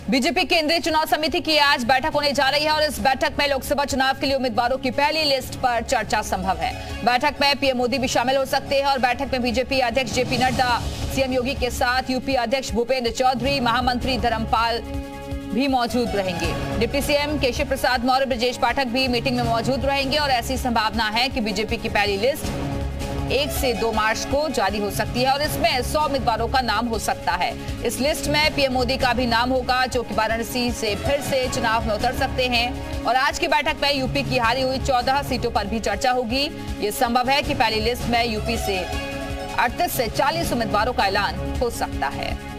BJP केंद्रीय चुनाव समिति की आज बैठक होने जा रही है और इस बैठक में लोकसभा चुनाव के लिए उम्मीदवारों की पहली लिस्ट पर चर्चा संभव है। बैठक में पीएम मोदी भी शामिल हो सकते हैं और बैठक में बीजेपी अध्यक्ष जेपी नड्डा, सीएम योगी के साथ यूपी अध्यक्ष भूपेंद्र चौधरी, महामंत्री धर्मपाल भी मौजूद रहेंगे। डिप्टी सीएम केशव प्रसाद मौर्य, ब्रजेश पाठक भी मीटिंग में मौजूद रहेंगे और ऐसी संभावना है कि बीजेपी की पहली लिस्ट 1 से 2 मार्च को जारी हो सकती है और इसमें 100 उम्मीदवारों का नाम हो सकता है। इस लिस्ट में पीएम मोदी का भी नाम होगा, जो कि वाराणसी से फिर से चुनाव में उतर सकते हैं। और आज की बैठक में यूपी की हारी हुई 14 सीटों पर भी चर्चा होगी। ये संभव है कि पहली लिस्ट में यूपी से 38 से 40 उम्मीदवारों का ऐलान हो सकता है।